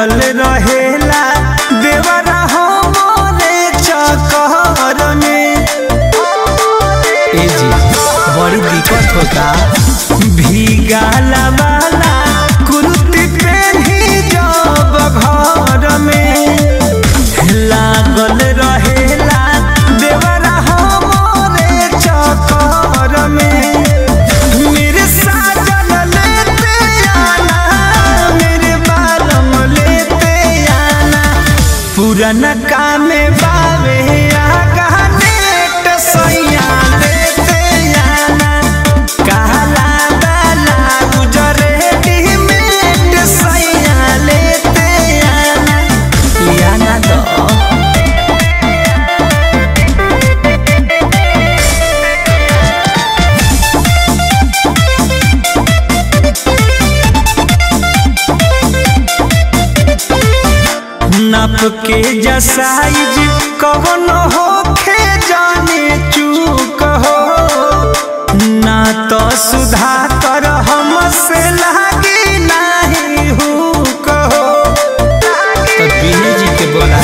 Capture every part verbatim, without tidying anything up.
लागल रहेला देवरा हमरे चक्कर में। ए जी बड़ी दिक्कत होता भीगाला वाला कुर्ती पहनी जब घर में लागल रहेला देवरा हमरे चक्कर में। मेरे साजन लेते आना मेरे बालम लेते आना पुराना काम बावे आगा नेट सैया लेते आना काला बाला गुजरे डिमेट सैया लेते आना लियाना दो। नाप के जसाइज कौन होखे जाने चूक हो ना तो सुधा कर हमसे लागी नहीं हूँ कहो तो बीने जी के बोला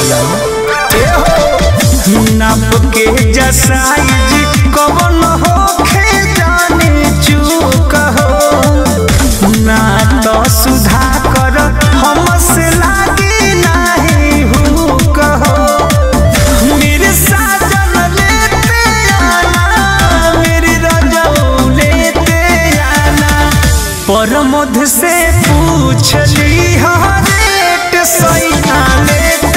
नाप के जसाइज कौन होखे जाने चूक हो ना तो सुधा कर हमसे लागी पर मध से पूछ ली रेट सैया लेते